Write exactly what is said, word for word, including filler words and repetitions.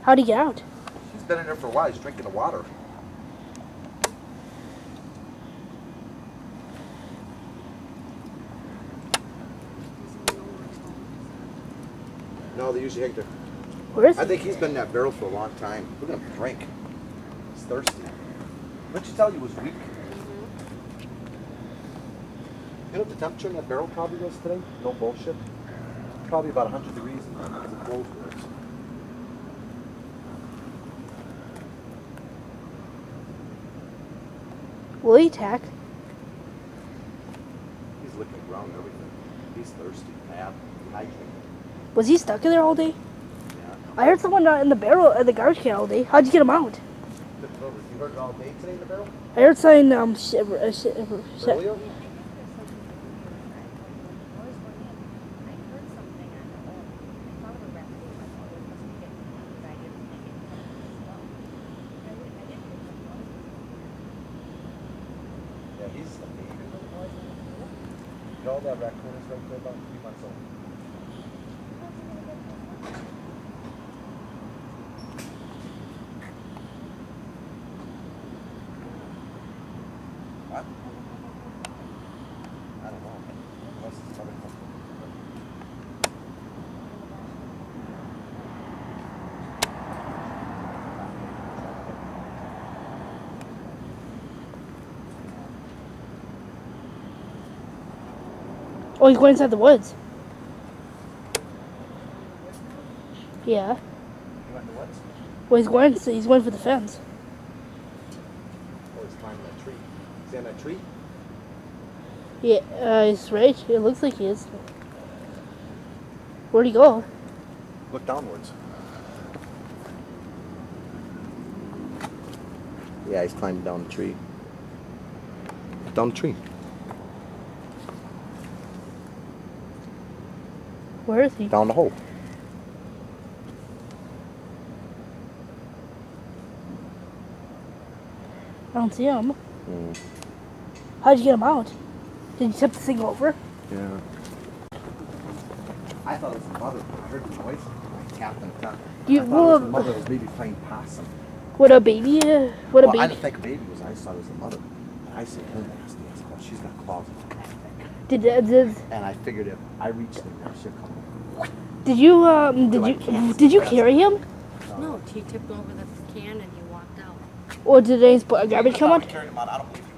How'd he get out? He's been in there for a while. He's drinking the water. No, they usually hang there. Where is he? I think he's been in that barrel for a long time. Look at him drink. He's thirsty. Didn't you tell you he was weak? Mm-hmm. You know what the temperature in that barrel probably was today? No bullshit. Probably about one hundred degrees because it blows worse. Will he attack? He's licking around and everything. He's thirsty. Mad. Hydrated. Was he stuck in there all day? Yeah. I heard someone uh, in the barrel in the garbage can all day. How'd you get him out? You heard it all day today in the barrel? I heard something. Um, sh uh, sh uh, sh Earlier? Yeah, he's a baby. You know that raccoon is right there about three months old. What? I don't know. Unless it's coming from. Oh, he's going inside the woods. Yeah. You went in the woods? Well, he's going. He's going for the fence. Oh, he's climbing that tree. Is he on that tree? Yeah, uh, he's right. It looks like he is. Where'd he go? Look downwards. Yeah, he's climbing down the tree. Down the tree. Where is he? Down the hole. I don't see him. Mm. How'd you get him out? Did you tip the thing over? Yeah. I thought it was the mother. I heard the noise. I tapped on the top. You, I thought well, it was the mother that was maybe playing possum. What a baby! Uh, what a well, baby! I didn't think a baby was. I just thought it was the mother. And I said, her nasty ass claws. She's got claws. Did uh, did And I figured if I reached in there, she'd come. did you um did Like you cats did you and carry him? No, he tipped over the can and he walked out. Or did any sp- garbage come I out? carried him out. I don't believe you.